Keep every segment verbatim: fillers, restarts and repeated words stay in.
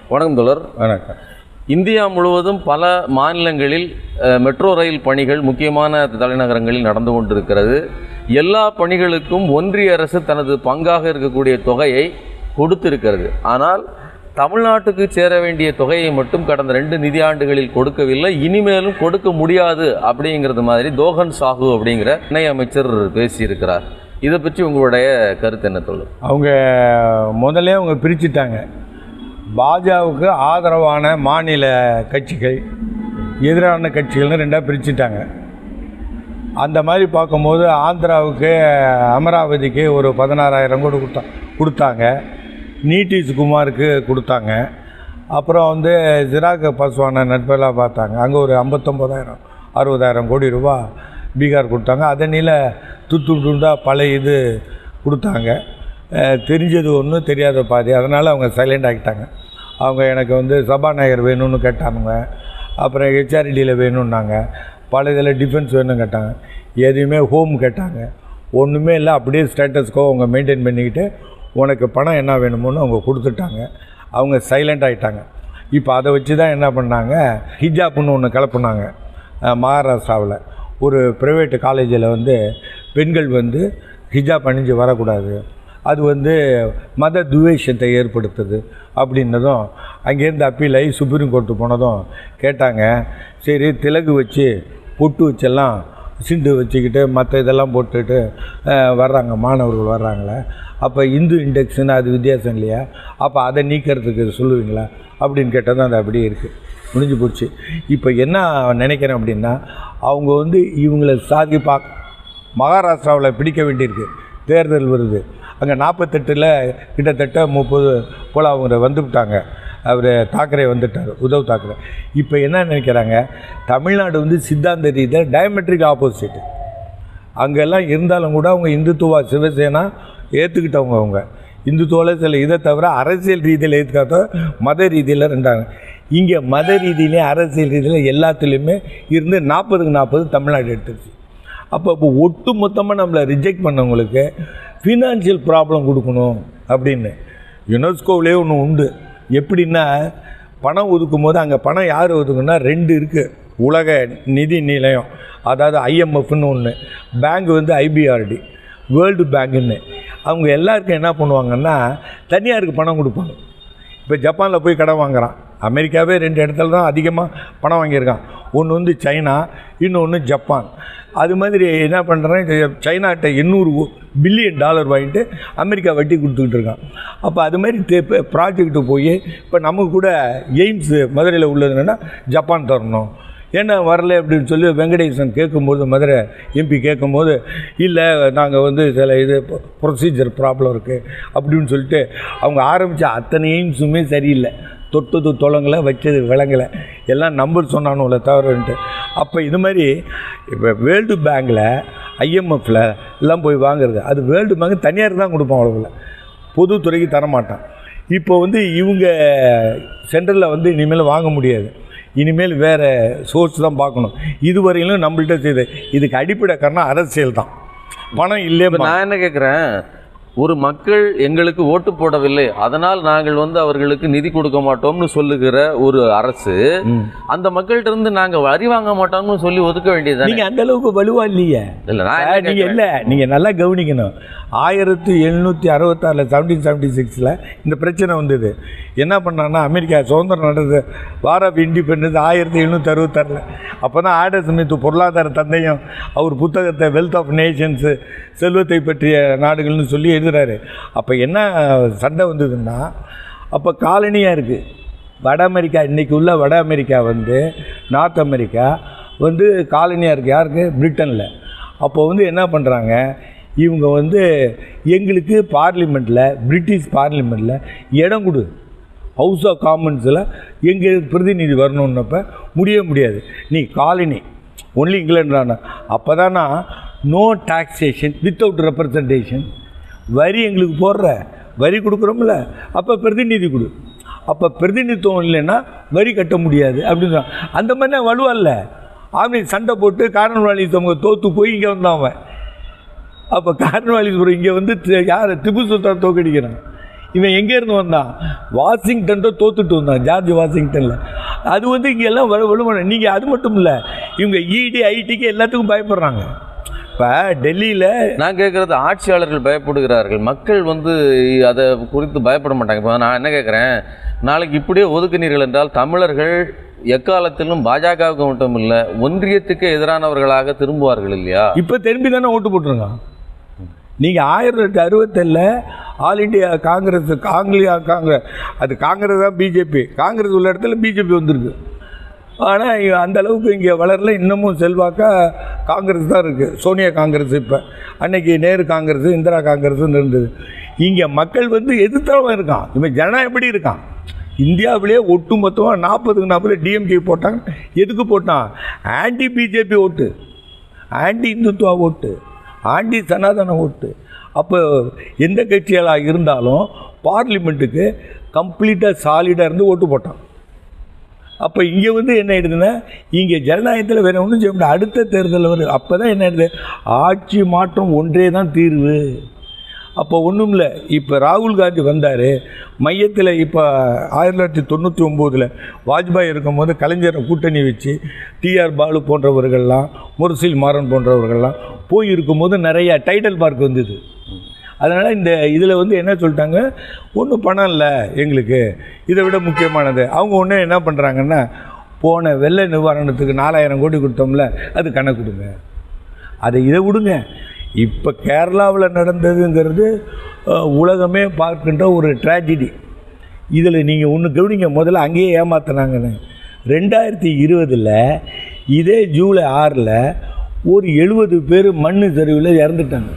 வணக்கம் தோழர். வணக்கம். இந்தியா முழுவதும் பல மாநிலங்களில் மெட்ரோ ரயில் பணிகள் முக்கியமான தலைநகரங்களில் நடந்து கொண்டிருக்கிறது. எல்லா பணிகளுக்கும் ஒன்றிய அரசு தனது பங்காக இருக்கக்கூடிய தொகையை கொடுத்திருக்கிறது. ஆனால் தமிழ்நாட்டுக்கு சேர வேண்டிய தொகையை மட்டும் கடந்த ரெண்டு நிதியாண்டுகளில் கொடுக்கவில்லை, இனிமேலும் கொடுக்க முடியாது அப்படிங்கிறது மாதிரி தோகன் சாஹு அப்படிங்கிற இணை அமைச்சர் பேசியிருக்கிறார். இதை பற்றி உங்களுடைய கருத்து என்ன தோழர்? அவங்க முதலே அவங்க பிரிச்சுட்டாங்க. பாஜகவுக்கு ஆதரவான மாநில கட்சிகள், எதிரான கட்சிகள்னு ரெண்டாக பிரிச்சுட்டாங்க. அந்த மாதிரி பார்க்கும்போது ஆந்திராவுக்கு அமராவதிக்கு ஒரு பதினாறாயிரம் கோடி கொடுத்தா கொடுத்தாங்க நிதிஷ் குமாருக்கு கொடுத்தாங்க. அப்புறம் வந்து சிராக் பாஸ்வானை நட்பெல்லாம் பார்த்தாங்க, அங்கே ஒரு ஐம்பத்தொம்பதாயிரம் அறுபதாயிரம் கோடி ரூபா பீகார் கொடுத்தாங்க. அதனில துத்து துண்டாக பழைய இது கொடுத்தாங்க. தெரிஞ்சது ஒன்று தெரியாத பாதி. அதனால் அவங்க சைலண்ட் ஆகிட்டாங்க. அவங்க எனக்கு வந்து சபாநாயகர் வேணும்னு கேட்டாங்க, அப்புறம் ஹெச்ஆர்டியில் வேணும்னாங்க, பல இதில் டிஃபென்ஸ் வேணும்னு கேட்டாங்க, எதுவுமே ஹோம் கேட்டாங்க. ஒன்றுமே இல்லை, அப்படியே ஸ்டேட்டஸ்க்கோ அவங்க மெயின்டைன் பண்ணிக்கிட்டு உனக்கு பணம் என்ன வேணுமோன்னு அவங்க கொடுத்துட்டாங்க. அவங்க சைலண்ட் ஆகிட்டாங்க. இப்போ அதை வச்சு தான் என்ன பண்ணாங்க, ஹிஜாப்னு ஒன்று கிளப்புனாங்க. மகாராஷ்டிராவில் ஒரு ப்ரைவேட்டு காலேஜில் வந்து பெண்கள் வந்து ஹிஜாப் அணிஞ்சு வரக்கூடாது, அது வந்து மத துவேஷத்தை ஏற்படுத்துது அப்படின்னதும் அங்கேருந்து அப்பீல் ஆகி சுப்ரீம் கோர்ட்டு போனதும் கேட்டாங்க. சரி, திலகு வச்சு பொட்டு வச்செல்லாம் சிண்டு வச்சுக்கிட்டு மற்ற இதெல்லாம் போட்டுட்டு வர்றாங்க மாணவர்கள் வர்றாங்களே, அப்போ இந்து இண்டெக்ஸுன்னு அது வித்தியாசம் இல்லையா, அப்போ அதை நீக்கிறதுக்கு சொல்லுவீங்களா அப்படின்னு கேட்டதும் அது அப்படியே இருக்குது, முடிஞ்சு போச்சு. இப்போ என்ன நினைக்கிறேன் அப்படின்னா, அவங்க வந்து இவங்களை சாதி பா மகாராஷ்டிராவில் பிடிக்க வேண்டியிருக்கு. தேர்தல் வருது, அங்கே நாற்பத்தெட்டில் கிட்டத்தட்ட முப்பது போல் அவங்க வந்துவிட்டாங்க. அவர் தாக்கரே வந்துட்டார், உத்தவ் தாக்கரே. இப்போ என்ன நினைக்கிறாங்க, தமிழ்நாடு வந்து சித்தாந்த ரீதியில் டயமெட்ரிக் ஆப்போசிட். அங்கெல்லாம் இருந்தாலும் கூட அவங்க இந்துத்துவா சிவசேனா ஏற்றுக்கிட்டவங்க. அவங்க இந்துத்துவாவில் சில இதை தவிர அரசியல் ரீதியில் ஏற்றுக்காத மத ரீதியில் ரெண்டாங்க. இங்கே மத ரீதியிலையும் அரசியல் ரீதியில் எல்லாத்துலேயுமே இருந்து நாற்பதுக்கு நாற்பது தமிழ்நாடு எடுத்துருச்சு. அப்போ இப்போ ஒட்டு மொத்தமாக நம்மளை ரிஜெக்ட் பண்ணவங்களுக்கு ஃபினான்ஷியல் ப்ராப்ளம் கொடுக்கணும் அப்படின்னு யுனெஸ்கோவிலே ஒன்று உண்டு. எப்படின்னா, பணம் ஒதுக்கும் போது அங்கே பணம் யார் ஒதுக்குன்னா ரெண்டு இருக்குது. உலக நிதி நிலையம், அதாவது ஐஎம்எஃப்னு ஒன்று, பேங்க் வந்து ஐபிஆர்டி, வேர்ல்டு பேங்குன்னு. அவங்க எல்லாருக்கும் என்ன பண்ணுவாங்கன்னா தனியாருக்கு பணம் கொடுப்பாங்க. இப்போ ஜப்பானில் போய் கடன் வாங்குகிறான், அமெரிக்காவே ரெண்டு இடத்துல தான் அதிகமாக பணம் வாங்கியிருக்கான். ஒன்று வந்து சைனா, இன்னொன்று ஜப்பான். அது மாதிரி என்ன பண்ணுறேன், சைனாட்ட எண்ணூறு பில்லியன் டாலர் வாங்கிட்டு அமெரிக்கா வட்டி கொடுத்துக்கிட்டு இருக்கான். அப்போ அது மாதிரி தே ப்ராஜெக்ட்டு போய் இப்போ நமக்கு கூட எய்ம்ஸு மதுரையில் உள்ளதுன்னா ஜப்பான் தரணும், ஏன்னா வரல அப்படின்னு சொல்லி வெங்கடேசன் கேட்கும்போது, மதுரை எம்பி கேட்கும்போது, இல்லை நாங்கள் வந்து சில இது ப்ரொசீஜர் ப்ராப்ளம் இருக்குது அப்படின்னு சொல்லிட்டு அவங்க ஆரம்பித்த அத்தனை எய்ம்ஸுமே சரியில்லை. தொட்டது தொலைங்களை, வச்சது விளங்கலை, எல்லாம் நம்பர் சொன்னானுல தவறுன்ட்டு. அப்போ இது மாதிரி இப்போ வேர்ல்டு பேங்கில் ஐஎம்எஃப்பில் எல்லாம் போய் வாங்குறது, அது வேர்ல்டு பேங்க் தனியார் தான் கொடுப்பான், அவ்வளோவில் பொதுத்துறைக்கு தரமாட்டான். இப்போ வந்து இவங்க சென்ட்ரலில் வந்து இனிமேல் வாங்க முடியாது, இனிமேல் வேறு சோர்ஸ் தான் பார்க்கணும். இதுவரையிலும் நம்மள்கிட்ட செய்த இதுக்கு அடிப்படை காரணம் அரசியல் தான், பணம் இல்லை. நான் என்ன கேட்குறேன், ஒரு மக்கள் எங்களுக்கு ஓட்டு போடவில்லை, அதனால் நாங்கள் வந்து அவர்களுக்கு நிதி கொடுக்க மாட்டோம்னு சொல்லுகிற ஒரு அரசு, அந்த மக்கள்கிட்ட இருந்து நாங்கள் வரி வாங்க மாட்டோம்னு சொல்லி ஒதுக்க வேண்டியது. நீங்கள் அந்த அளவுக்கு வலுவா இல்லையே. இல்லை நீங்கள் இல்லை நீங்கள் நல்லா கவனிக்கணும். ஆயிரத்தி எழுநூற்றி அறுபத்தாறில் செவன்டீன் செவன்ட்டி சிக்ஸில் இந்த பிரச்சனை வந்தது. என்ன பண்ணான்னா, அமெரிக்கா சுதந்திரம் நடந்தது, வார் ஆஃப் இண்டிபெண்டன்ஸ் ஆயிரத்தி எழுநூற்றி அறுபத்தாறில். அப்போ தான் ஆடம் ஸ்மித் பொருளாதார தந்தையும் அவர் புத்தகத்தை வெல்த் ஆஃப் நேஷன்ஸு, செல்வத்தை பற்றிய நாடுகள்னு சொல்லி எழுதுகிறாரு. அப்போ என்ன சண்டை வந்ததுன்னா, அப்போ காலனியாக இருக்குது வட அமெரிக்கா. இன்றைக்கி உள்ள வட அமெரிக்கா வந்து நார்த் அமெரிக்கா வந்து காலனியாக இருக்குது யாருக்கு, பிரிட்டனில். அப்போ வந்து என்ன பண்ணுறாங்க, இவங்க வந்து எங்களுக்கு பார்லிமெண்ட்டில், பிரிட்டிஷ் பார்லிமெண்ட்டில் இடம் கொடு, ஹவுஸ் ஆஃப் காமன்ஸில் எங்களுக்கு பிரதிநிதி வரணுன்னப்போ முடிய முடியாது, நீ காலனி ஒன்லி இங்கிலாண்டான. அப்போ தானா நோ டாக்ஸேஷன் வித்தவுட் ரெப்ரசன்டேஷன், வரி எங்களுக்கு போடுற, வரி கொடுக்குறோம்ல, அப்போ பிரதிநிதி கொடு. அப்போ பிரதிநிதித்துவம் இல்லைன்னா வரி கட்ட முடியாது அப்படின்னு. அந்த மாதிரி தான் வலுவல்ல. ஆமி சண்டை போட்டு காரணவாலிசம் தோற்று போய் இங்கே வந்தான் அவன். அப்போ காரணவாலிஸ்வரம் இங்கே வந்து யார், திப்பு சுல்தான் தோக்கடிக்கிறான். இவன் எங்கேருந்து வந்தான்? வாஷிங்டன் தான் தோத்துட்டு வந்தான், ஜார்ஜ் வாஷிங்டனில். அது வந்து இங்கே எல்லாம் வலு வலுவான. நீங்கள் அது மட்டும் இல்லை, இவங்க இடி ஐடிக்கு எல்லாத்துக்கும் பயப்படுறாங்க. இப்போ டெல்லியில் நான் கேட்குறது, ஆட்சியாளர்கள் பயப்படுகிறார்கள், மக்கள் வந்து அதை குறித்து பயப்பட மாட்டாங்க. இப்போ நான் என்ன கேட்குறேன், நாளைக்கு இப்படியே ஒதுக்குனீர்கள் என்றால் தமிழர்கள் எக்காலத்திலும் பாஜகவுக்கு மட்டும் இல்லை ஒன்றியத்துக்கு எதிரானவர்களாக திரும்புவார்கள் இல்லையா? இப்போ திரும்பி தானே ஓட்டு போட்டுருங்க. நீங்கள் ஆயிரத்தி தொள்ளாயிரத்தி அறுபத்தேழில் ஆல் இண்டியா காங்கிரஸ், காங்கிலியா காங்கிரஸ், அது காங்கிரஸ் தான் பிஜேபி, காங்கிரஸ் உள்ள இடத்துல பிஜேபி வந்திருக்கு. ஆனால் அந்த அளவுக்கு இங்கே வளரல. இன்னமும் செல்வாக்காக காங்கிரஸ் தான் இருக்குது, சோனியா காங்கிரஸ். இப்போ அன்னைக்கு நேரு காங்கிரஸ், இந்திரா காங்கிரஸ்ன்னு இருந்தது. இங்கே மக்கள் வந்து எதிர்த்தவன் இருக்கான். இவன் ஜனநாயகம் எப்படி இருக்கான்? இந்தியாவிலே ஒட்டு மொத்தமாக நாற்பதுக்கு நாற்பது டிஎம்கே போட்டாங்க. எதுக்கு போட்டான்? ஆன்டி பிஜேபி ஓட்டு, ஆன்டி இந்துத்துவா ஓட்டு, ஆன்டி சனாதன ஓட்டு. அப்போ எந்த கட்சிகளாக இருந்தாலும் பார்லிமெண்ட்டுக்கு கம்ப்ளீட்டாக சாலிடாக இருந்து ஓட்டு போட்டான். அப்போ இங்கே வந்து என்ன ஆயிடுதுன்னா, இங்கே ஜனநாயகத்தில் வேறு ஒன்றும் செய்ய முடியாது. அடுத்த தேர்தலில் வருது, அப்போ தான் என்ன ஆயிடுது, ஆட்சி மாற்றம் ஒன்றே தான் தீர்வு. அப்போ ஒன்றும் இல்லை. இப்போ ராகுல் காந்தி வந்தார் மையத்தில். இப்போ ஆயிரத்தி தொள்ளாயிரத்தி தொண்ணூற்றி ஒம்போதில் வாஜ்பாய் இருக்கும்போது கலைஞரை கூட்டணி வச்சு டிஆர் பாலு போன்றவர்கள்லாம், முரசில் மாறன் போன்றவர்கள்லாம் போய் இருக்கும்போது நிறையா டைட்டில் பார்க் வந்தது. அதனால் இந்த இதில் வந்து என்ன சொல்லிட்டாங்க, ஒன்றும் பணம் இல்லை எங்களுக்கு, இதை விட முக்கியமானது. அவங்க ஒன்று என்ன பண்ணுறாங்கன்னா, போன வெள்ள நிவாரணத்துக்கு நாலாயிரம் கோடி கொடுத்தோம்ல, அது கணக்கு கொடுங்க, அதை இதை விடுங்க. இப்போ கேரளாவில் நடந்ததுங்கிறது உலகமே பார்க்கின்ற ஒரு ட்ராஜடி. இதில் நீங்கள் ஒன்று கவனிங்க, முதல்ல அங்கேயே ஏமாத்தினாங்கன்னு. ரெண்டாயிரத்தி இருபதில் இதே ஜூலை ஆறில் ஒரு எழுபது பேர் மண் சரிவில் இறந்துட்டாங்க.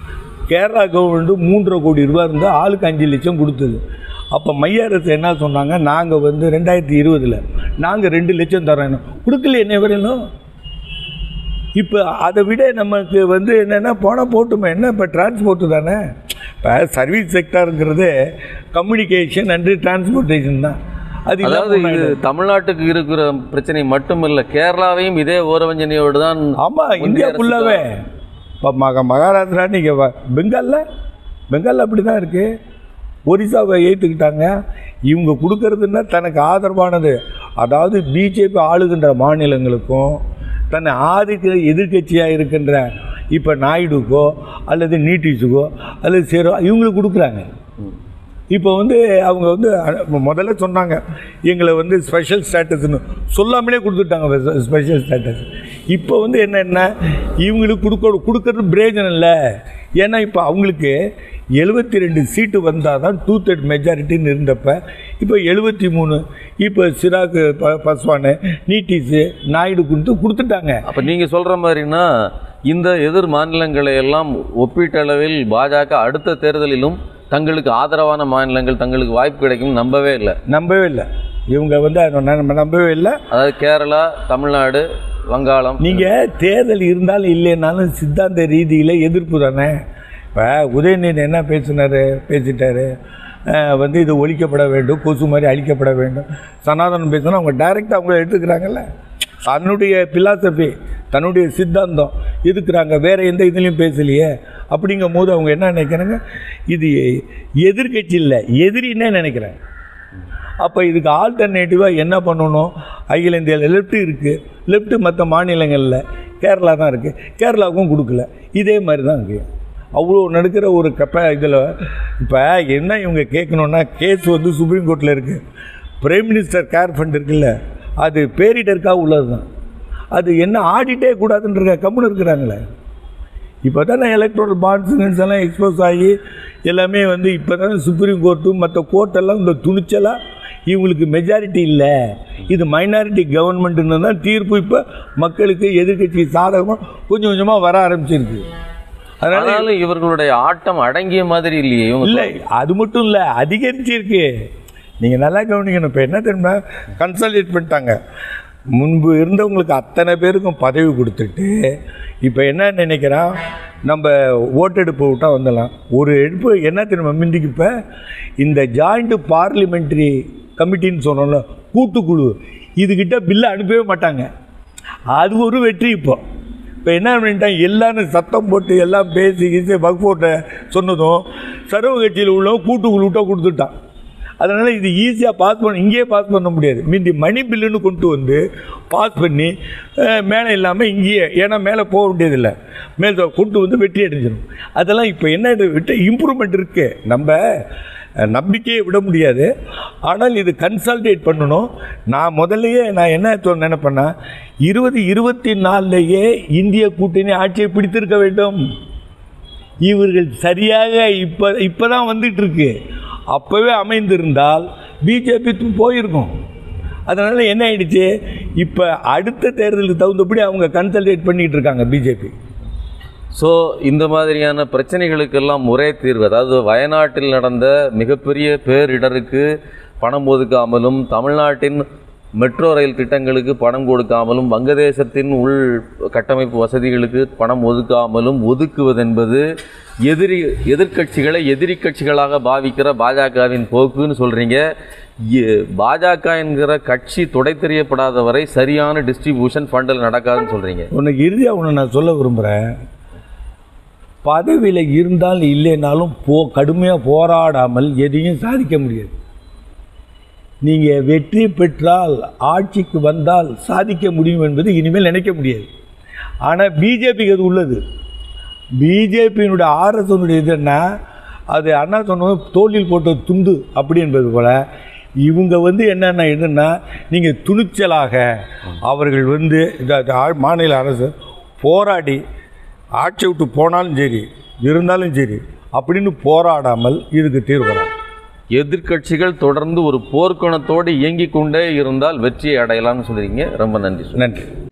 கேரளா கவர்மெண்ட்டு மூன்றரை கோடி ரூபா இருந்தால் ஆளுக்கு அஞ்சு லட்சம் கொடுத்தது. அப்போ மைய அரசு என்ன சொன்னாங்க, நாங்கள் வந்து ரெண்டாயிரத்தி இருபதில் நாங்கள் ரெண்டு லட்சம் தரோம், கொடுக்கல என்ன வரையிலும். இப்போ அதை விட நமக்கு வந்து என்னென்னா போனால் போட்டுமே என்ன, இப்போ டிரான்ஸ்போர்ட்டு தானே. இப்போ சர்வீஸ் செக்டாருங்கிறது கம்யூனிகேஷன் அண்டு டிரான்ஸ்போர்ட்டேஷன் தான். அது அதாவது இது தமிழ்நாட்டுக்கு இருக்கிற பிரச்சனை மட்டும் இல்லை, கேரளாவையும் இதே ஓரவஞ்சனையோடு தான். ஆமாம், இந்தியா ஃபுல்லாகவே. இப்போ மக மகாராஷ்டிரா நீங்கள் பெங்காலில் பெங்காலில் அப்படி தான் இருக்குது. ஒரிசாவை ஏற்றுக்கிட்டாங்க. இவங்க கொடுக்கறதுன்னா தனக்கு ஆதரவானது, அதாவது பிஜேபி ஆளுகின்ற மாநிலங்களுக்கும் தன்னை ஆதிக்க எதிர்கட்சியாக இருக்கின்ற இப்போ நாயுடுக்கோ அல்லது நிதிஷுக்கோ அல்லது சேரோ இவங்களுக்கு கொடுக்குறாங்க. இப்போ வந்து அவங்க வந்து முதல்ல சொன்னாங்க எங்களை வந்து ஸ்பெஷல் ஸ்டேட்டஸ்ன்னு, சொல்லாமலே கொடுத்துட்டாங்க ஸ்பெஷல் ஸ்டேட்டஸ். இப்போ வந்து என்னென்னா இவங்களுக்கு கொடுக்க கொடுக்கறது பிரயோஜனம் இல்லை. ஏன்னா இப்போ அவங்களுக்கு எழுபத்தி ரெண்டு சீட்டு வந்தால் தான் டூ தேர்ட் மெஜாரிட்டின்னு இருந்தப்போ இப்போ எழுபத்தி மூணு இப்போ சிராக் ப பஸ்வானு நீட்டிஸு நாயுடு கொடுத்து கொடுத்துட்டாங்க. அப்போ நீங்கள் சொல்கிற மாதிரின்னா இந்த எதிர் மாநிலங்களை எல்லாம் ஒப்பீட்டளவில் பாஜக அடுத்த தேர்தலிலும் தங்களுக்கு ஆதரவான மாநிலங்கள் தங்களுக்கு வாய்ப்பு கிடைக்கும் நம்பவே இல்லை நம்பவே இல்லை இவங்க வந்து நம்ம நம்பவே இல்லை. அதாவது கேரளா, தமிழ்நாடு, வங்காளம். நீங்கள் தேர்தல் இருந்தாலும் இல்லைன்னாலும் சித்தாந்த ரீதியில் எதிர்ப்பு தானே. இப்போ உதயநிதி என்ன பேசினார், பேசிட்டார் வந்து இது ஒழிக்கப்பட வேண்டும், கொசு மாதிரி அழிக்கப்பட வேண்டும். சனாதனம் பேசினா அவங்க டைரெக்டாக அவங்கள எடுத்துக்கிறாங்கல்ல, தன்னுடைய பிலாசபி தன்னுடைய சித்தாந்தம் எதுக்குறாங்க, வேறு எந்த இதுலேயும் பேசலையே. அப்படிங்கும் போது அவங்க என்ன நினைக்கிறாங்க, இது எதிர்கட்சி இல்லை எதிரின்னே நினைக்கிறேன். அப்போ இதுக்கு ஆல்டர்னேட்டிவாக என்ன பண்ணணும், அகில இந்தியாவில் லெஃப்ட் இருக்குது, லெஃப்ட்டு மற்ற மாநிலங்களில் கேரளா தான் இருக்குது, கேரளாவுக்கும் கொடுக்கல. இதே மாதிரி தான் இருக்குது. அவ்வளோ நடக்கிற ஒரு கப்ப இதில் இப்போ என்ன இவங்க கேட்கணுன்னா, கேஸ் வந்து சுப்ரீம் கோர்ட்டில் இருக்குது. பிரைம் மினிஸ்டர் கேர் ஃபண்ட் இருக்குல்ல, அது பேரிடருக்காக உள்ளது தான். அது என்ன ஆடிட்டே கூடாதுன்ற கம்முன்னு இருக்கிறாங்களே. இப்போ தானே எலக்ட்ரல் பாண்ட்ஸ் எல்லாம் எக்ஸ்போஸ் ஆகி எல்லாமே வந்து இப்போ தானே சுப்ரீம் கோர்ட்டும் மற்ற கோர்ட்டெல்லாம் இந்த துணிச்சலாக இவங்களுக்கு மெஜாரிட்டி இல்லை, இது மைனாரிட்டி கவர்மெண்ட்டுன்னு தான் தீர்ப்பு இப்போ மக்களுக்கு எதிர்கட்சி சாதகமாக கொஞ்சம் கொஞ்சமாக வர ஆரம்பிச்சிருக்கு. அதனால இவர்களுடைய ஆட்டம் அடங்கிய மாதிரி இல்லையே. இல்லை, அது மட்டும் இல்லை, அதிகரிச்சிருக்கு. நீங்கள் நல்லா கவனிக்கணும். இப்போ என்ன தெரியுமா, கன்சல்டேட் பண்ணிட்டாங்க. முன்பு இருந்தவங்களுக்கு அத்தனை பேருக்கும் பதவி கொடுத்துட்டு இப்போ என்ன நினைக்கிறான், நம்ம ஓட்டெடுப்பு விட்டால் வந்துடலாம். ஒரு எடுப்பு என்ன தெரியுமா, முந்திக்கு இப்போ இந்த ஜாயிண்ட் பார்லிமெண்ட்ரி கமிட்டின்னு சொன்னோம்ல, கூட்டுக்குழு, இதுக்கிட்ட பில்லை அனுப்பவே மாட்டாங்க. அது ஒரு வெற்றி. இப்போ இப்போ என்ன பண்ணிட்டாங்க, எல்லாரும் சத்தம் போட்டு எல்லாம் பேசி கீசி வக்ஃபோட்டை சொன்னதும் சர்வ கட்சியில் உள்ளவங்க கூட்டுக்குழு விட்டால் கொடுத்துட்டான். அதனால் இது ஈஸியாக பாஸ் பண்ண இங்கேயே பாஸ் பண்ண முடியாது. மீதி மணி பில்லுன்னு கொண்டு வந்து பாஸ் பண்ணி மேலே இல்லாமல் இங்கேயே, ஏன்னா மேலே போக வேண்டியதில்லை, மேலே கொண்டு வந்து வெற்றி அடைஞ்சிடும். அதெல்லாம் இப்போ என்ன விட்டு இம்ப்ரூவ்மெண்ட் இருக்குது, நம்ம நம்பிக்கையை விட முடியாது. ஆனால் இது கன்சல்டேட் பண்ணணும். நான் முதல்லையே நான் என்ன நினைப்பேன்னா, இருபது இருபத்தி நாலுலேயே இந்திய கூட்டணி ஆட்சியை பிடித்திருக்க வேண்டும். இவர்கள் சரியாக இப்போ இப்போ தான் வந்துட்டு இருக்கு. அப்போவே அமைந்திருந்தால் பிஜேபி போயிருக்கும். அதனால் என்ன ஆயிடுச்சு, இப்போ அடுத்த தேர்தலுக்கு தகுந்தபடி அவங்க கன்சல்டேட் பண்ணிகிட்டு இருக்காங்க பிஜேபி. ஸோ இந்த மாதிரியான பிரச்சனைகளுக்கெல்லாம் ஒரே தீர்வு, அதாவது வயநாட்டில் நடந்த மிகப்பெரிய பேரிடருக்கு பணம் ஒதுக்காமலும், தமிழ்நாட்டின் மெட்ரோ ரயில் திட்டங்களுக்கு பணம் கொடுக்காமலும், வங்கதேசத்தின் உள் கட்டமைப்பு வசதிகளுக்கு பணம் ஒதுக்காமலும் ஒதுக்குவதென்பது எதிரி எதிர்கட்சிகளை எதிரி கட்சிகளாக பாவிக்கிற பாஜகவின் போக்குன்னு சொல்கிறீங்க. பாஜக என்கிற கட்சி துடை தெரியப்படாத வரை சரியான டிஸ்ட்ரிபியூஷன் ஃபண்டில் நடக்காதுன்னு சொல்கிறீங்க. உனக்கு இறுதியாக ஒன்று நான் சொல்ல விரும்புகிறேன். பதவியில் இருந்தால் இல்லைனாலும் போ கடுமையாக போராடாமல் எதையும் சாதிக்க முடியாது. நீங்கள் வெற்றி பெற்றால், ஆட்சிக்கு வந்தால் சாதிக்க முடியும் என்பது இனிமேல் நினைக்க முடியாது. ஆனால் பிஜேபிக்கு அது உள்ளது. பிஜேபியினுடைய ஆர்எஸ்னுடைய இது என்ன, அது அண்ணா சொன்ன தோளில் போட்ட துண்டு அப்படி என்பது போல் இவங்க வந்து என்னென்ன இதுன்னா, நீங்கள் துணிச்சலாக அவர்கள் வந்து இந்த மாநில அரசு போராடி ஆட்சி விட்டு போனாலும் சரி இருந்தாலும் சரி அப்படின்னு போராடாமல் இதுக்கு தீர்வு. எதிர்கட்சிகள் தொடர்ந்து ஒரு போர்க்குணத்தோடு இயங்கிக் கொண்டே இருந்தால் வெற்றியை அடையலாம்னு சொல்கிறீங்க. ரொம்ப நன்றி. நன்றி.